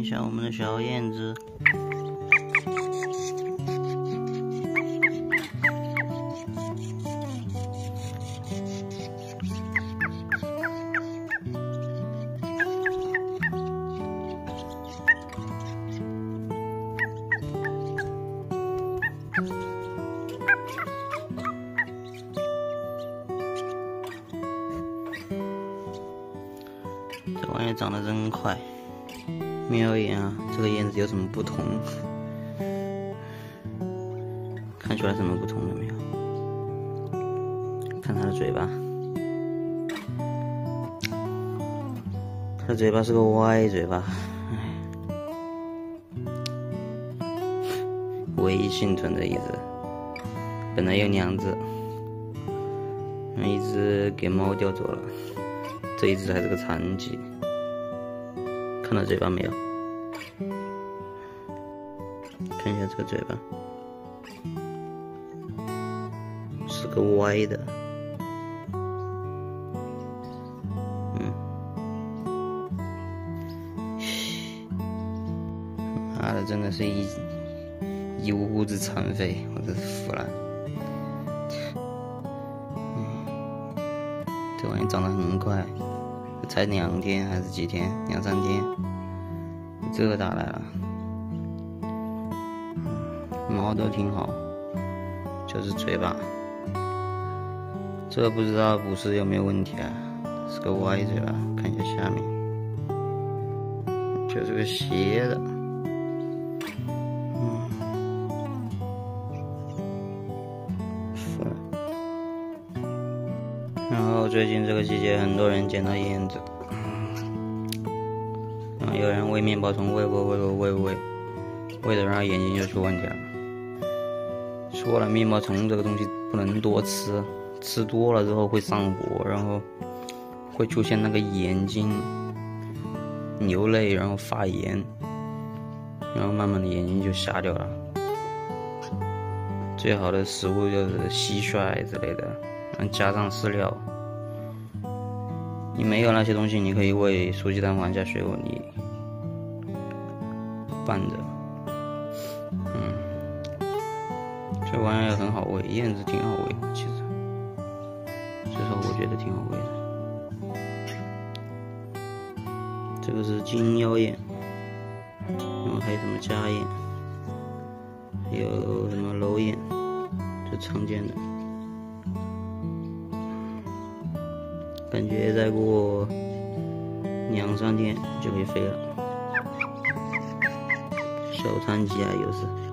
一下我们的小燕子。这玩意长得真快，瞄一眼啊，这个燕子有什么不同？看出来什么不同了没有？看它的嘴巴，它的嘴巴是个歪嘴巴，唯一幸存的一只，本来有2只，一只给猫叼走了。这一只还是个残疾，看到嘴巴没有？看一下这个嘴巴，是个歪的。妈的，真的是一屋子残废，我真是服了。这玩意长得很快。才2天还是几天，2、3天，这打来了。毛都挺好，就是嘴巴，这不知道捕食有没有问题啊？是个歪嘴巴，看一下下面，就是个斜的。然后最近这个季节，很多人捡到燕子，然后有人喂面包虫，喂，喂的，然后眼睛就出问题了。说了，面包虫这个东西不能多吃，吃多了之后会上火，然后会出现那个眼睛流泪，然后发炎，然后慢慢的眼睛就瞎掉了。最好的食物就是蟋蟀之类的。加上饲料，你没有那些东西，你可以喂熟鸡蛋黄加水果泥拌着。这玩意儿很好喂，燕子挺好喂的，其实，至少我觉得挺好喂的。这个是金腰燕，然后还有什么家燕，还有什么楼燕，这常见的。感觉再过2、3天就可以飞了，小残疾啊，有时。